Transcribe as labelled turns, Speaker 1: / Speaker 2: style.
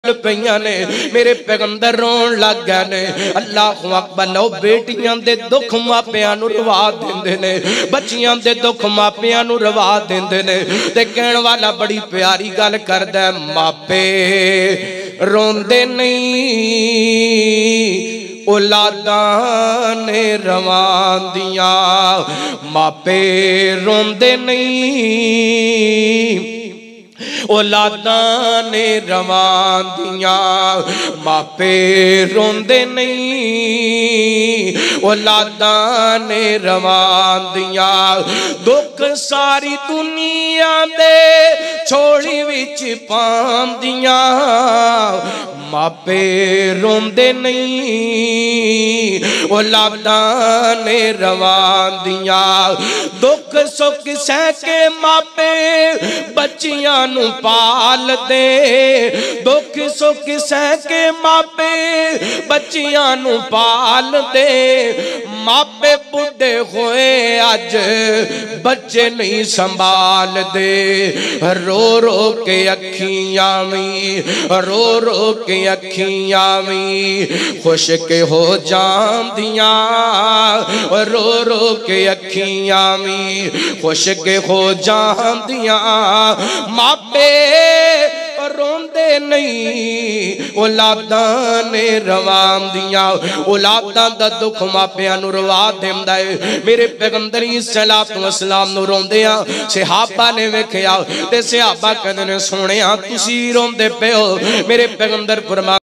Speaker 1: पईयां ने मेरे पैगंबर रोन लग गए ने। अल्लाह अकबर। लो बेटियां दे दुख मापियां नूं रवा देंदे ने, बच्चियां दे दुख मापियां नूं रवा देंदे ने। ते कहण वाला बड़ी प्यारी गल करदा है, मापे रोंदे नहीं औलादां ने रवांदियां, मापे रोंदे नहीं औलादां ने रवांदियां, मापे रोंदे नहीं औलादां ने रवांदियां। दुख सारी दुनिया दे छोड़ी विच पांदियां, मापे रोंदे नहीं औलादां ने रवांदियां। दुख सुख सह के मापे बच्चियां नूं पाल दे, दुख सुख सह के मापे बच्चियां नूं पाल दे। मापे बुढ़े होए अज बच्चे नहीं संभाल दे, रो रो के अखियां भी, रो रो के अखियां भी खुश के हो जांदियां, रो रो के अखियां भी खुश के हो जांदियां। मापे रोंदे नहीं औलादां ने रवांदियां। औलादां दा दुख मापियां नूं रवा देंदा है। मेरे पैगंबर सलातो वसलाम नूं रोंदियां सहाबा ने वेखिया ते सहाबा कहंदे ने, सोहणिया तुसीं रोंदे पे हो। मेरे पैगंबर फरमा